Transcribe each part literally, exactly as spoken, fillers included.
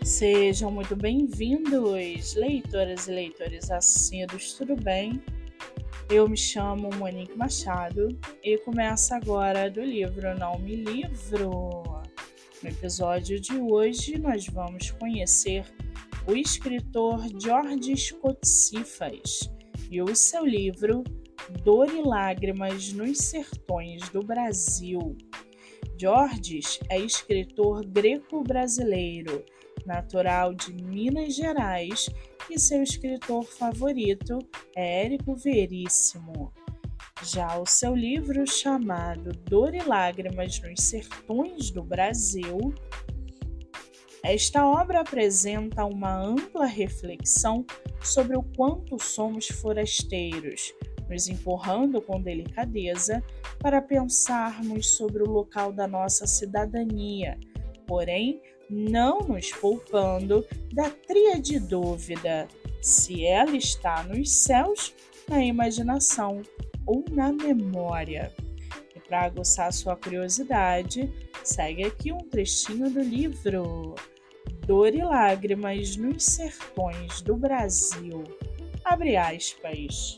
Sejam muito bem-vindos, leitoras e leitores assíduos, tudo bem? Eu me chamo Monique Machado e começa agora do livro Não Me Livro. No episódio de hoje, nós vamos conhecer o escritor Georges Cotsifas e o seu livro Dor e Lágrimas nos Sertões do Brasil. Georges é escritor greco-brasileiro, natural de Minas Gerais, e seu escritor favorito é Érico Veríssimo. Já o seu livro, chamado Dor e Lágrimas nos Sertões do Brasil, esta obra apresenta uma ampla reflexão sobre o quanto somos forasteiros, nos empurrando com delicadeza para pensarmos sobre o local da nossa cidadania, porém não nos poupando da tríade dúvida se ela está nos céus, na imaginação ou na memória. E para aguçar sua curiosidade, segue aqui um trechinho do livro Dor e Lágrimas nos Sertões do Brasil. Abre aspas.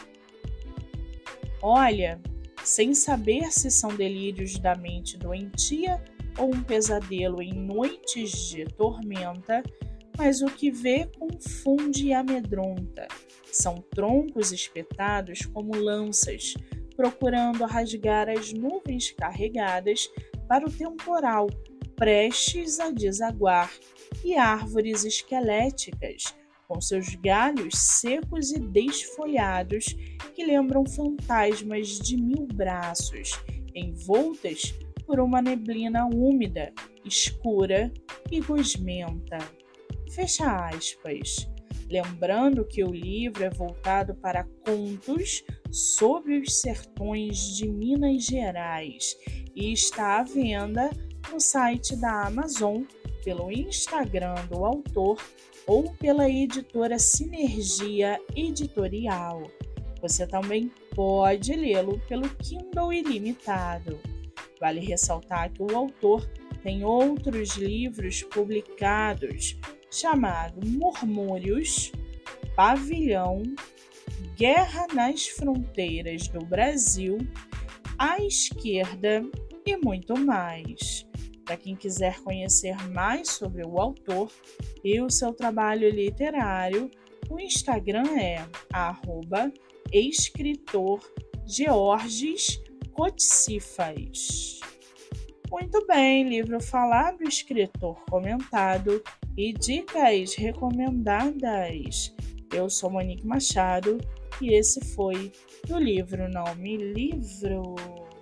Olha, sem saber se são delírios da mente doentia ou um pesadelo em noites de tormenta, mas o que vê confunde e amedronta. São troncos espetados como lanças, procurando rasgar as nuvens carregadas para o temporal, prestes a desaguar, e árvores esqueléticas, com seus galhos secos e desfolhados, que lembram fantasmas de mil braços, envoltas por uma neblina úmida, escura e gosmenta. Fecha aspas. Lembrando que o livro é voltado para contos sobre os sertões de Minas Gerais e está à venda no site da Amazon, pelo Instagram do autor ou pela editora Sinergia Editorial. Você também pode lê-lo pelo Kindle Ilimitado. Vale ressaltar que o autor tem outros livros publicados, chamado Murmúrios, Pavilhão, Guerra nas Fronteiras do Brasil, À Esquerda e muito mais. Para quem quiser conhecer mais sobre o autor e o seu trabalho literário, o Instagram é arroba escritor Georges Cotsifas. Muito bem, livro falado, escritor comentado e dicas recomendadas. Eu sou Monique Machado e esse foi o livro Não Me Livro.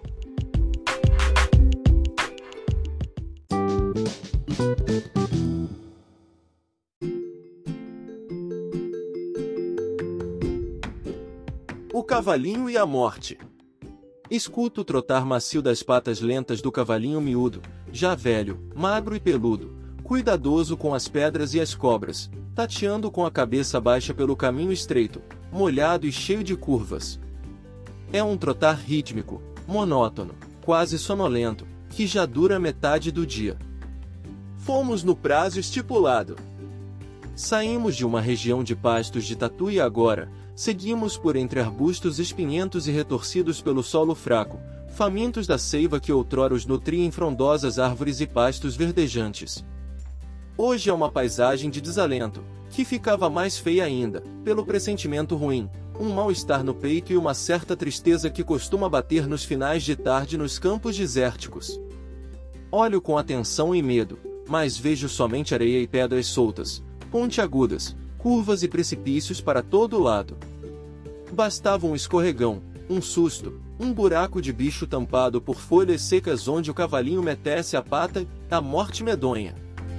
O cavalinho e a morte. Escuto o trotar macio das patas lentas do cavalinho miúdo, já velho, magro e peludo, cuidadoso com as pedras e as cobras, tateando com a cabeça baixa pelo caminho estreito, molhado e cheio de curvas. É um trotar rítmico, monótono, quase sonolento, que já dura metade do dia. Fomos no prazo estipulado. Saímos de uma região de pastos de tatu e agora seguimos por entre arbustos espinhentos e retorcidos pelo solo fraco, famintos da seiva que outrora os nutria em frondosas árvores e pastos verdejantes. Hoje é uma paisagem de desalento, que ficava mais feia ainda, pelo pressentimento ruim, um mal-estar no peito e uma certa tristeza que costuma bater nos finais de tarde nos campos desérticos. Olho com atenção e medo, mas vejo somente areia e pedras soltas, pontiagudas, curvas e precipícios para todo lado. Bastava um escorregão, um susto, um buraco de bicho tampado por folhas secas onde o cavalinho metesse a pata, a morte medonha.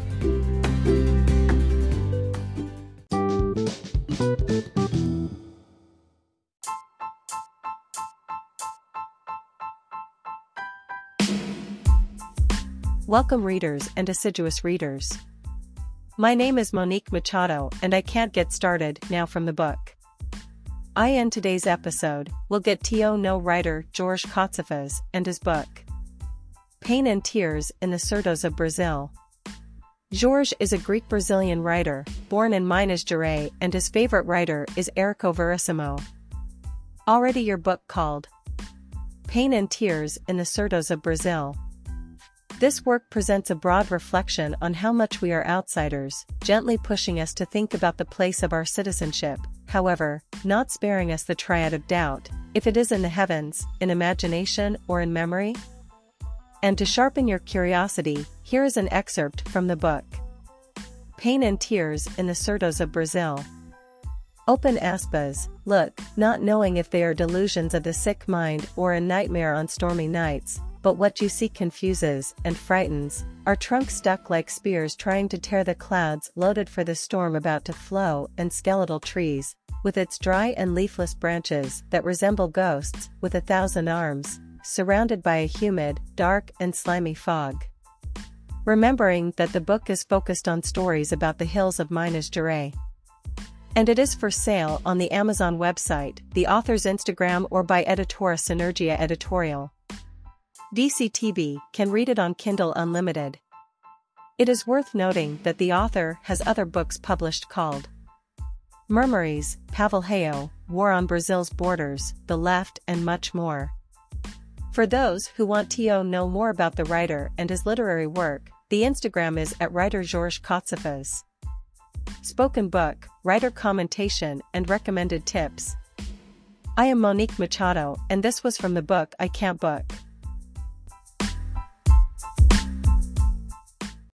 Welcome readers and assiduous readers. My name is Monique Machado and I can't get started now from the book. I in today's episode will get to know writer Georges Cotsifas and his book Pain and Tears in the Sertões of Brazil. Jorge is a Greek-Brazilian writer, born in Minas Gerais, and his favorite writer is Érico Veríssimo. Already your book called Pain and Tears in the Sertões of Brazil. This work presents a broad reflection on how much we are outsiders, gently pushing us to think about the place of our citizenship, however, not sparing us the triad of doubt, if it is in the heavens, in imagination, or in memory. And to sharpen your curiosity, here is an excerpt from the book. Pain and Tears in the Sertões of Brazil. Open aspas, look, not knowing if they are delusions of the sick mind or a nightmare on stormy nights, but what you see confuses and frightens, our trunks stuck like spears trying to tear the clouds loaded for the storm about to flow, and skeletal trees, with its dry and leafless branches that resemble ghosts with a thousand arms, surrounded by a humid, dark and slimy fog. Remembering that the book is focused on stories about the hills of Minas Gerais. And it is for sale on the Amazon website, the author's Instagram, or by Editora Sinergia Editorial. D C T B can read it on Kindle Unlimited. It is worth noting that the author has other books published called Murmuries, Pavilhão, War on Brazil's Borders, The Left, and much more. For those who want to know more about the writer and his literary work, the Instagram is at writer Jorge Cóceas. Spoken book, writer commentation, and recommended tips. I am Monique Machado, and this was from the book I Can't Book.